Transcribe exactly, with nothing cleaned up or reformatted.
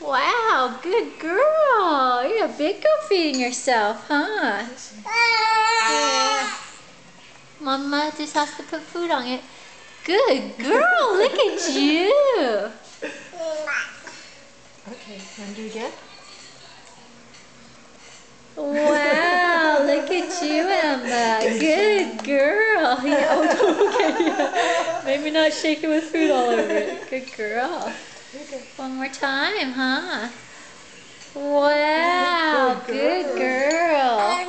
Wow, good girl. You're a big girl feeding yourself, huh? Yeah. Mama just has to put food on it. Good girl, look at you. Okay, want to do it again? Wow, look at you, Emma. Good girl. Yeah, oh, okay, yeah. Maybe not shake it with food all over it. Good girl. One more time, huh? Wow, good girl.